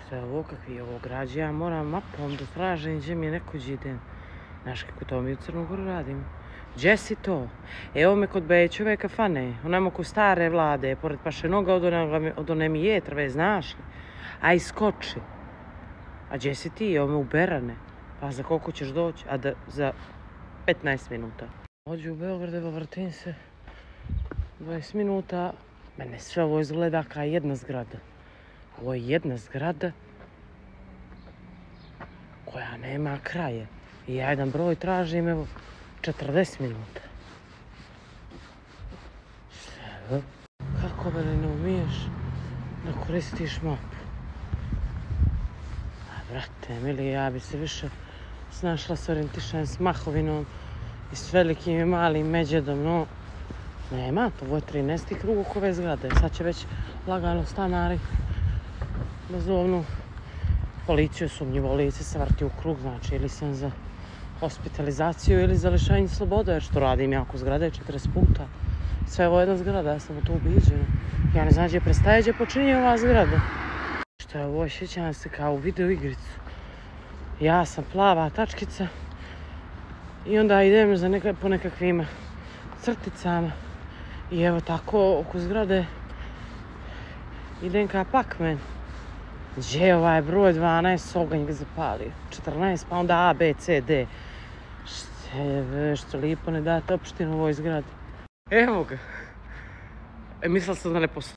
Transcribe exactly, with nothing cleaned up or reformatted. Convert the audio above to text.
Šta je ovo, kakvi je ovo građe? Ja moram mapom da tražim gdje mi je neko idem. Znaš kako to mi u Crnogoru radimo. Gdje si to? Evo me kod Bećove kafane. Onamo ko stare vlade, pored Pašenoga od one, od one mi jetrve, znaš li? Aj, skoči. A gdje si ti? Evo me u Berane. Pa za koliko ćeš doći? A da, za petnaest minuta. Dođu u Beograd, evo vrtim se. dvadeset minuta. Mene sve ovo izgleda kao jedna zgrada. Ovo je jedna zgrada koja nema kraja. I ja jedan broj tražim, evo, četrdeset minuta. Šta je? Kako me ne umiješ da koristiš mapu? A, brate, mili, ja bi se više snašla s orijentišanjem s Mahovinom i s velikim i malim Međedom, no nema, to je trinaesti krug oko ove zgrade. Sad će već lagano stanari bezovnu policiju, sumnjivo lice se vrti u krug, znači ili sam za hospitalizaciju ili za lišenje slobode, jer što radim jako zgrade četrdeset puta. Sve ovo je jedna zgrada, ja sam u to ubiđena. Ja ne znam gdje prestaje, gdje počinje ova zgrada. Što je ovo, sjećam se kao u video igricu. Ja sam plava tačkica i onda idem za neka, po nekakvim crticama i evo tako oko zgrade idem ka Pac-Man. Gdje je ovaj broj dvanaest, oganj ga zapalio. četrnaest, pa onda A, B, C, D. Što je, što lijepo ne date opštinu u ovoj zgradi. Evo ga. E, mislila sam da ne postoji.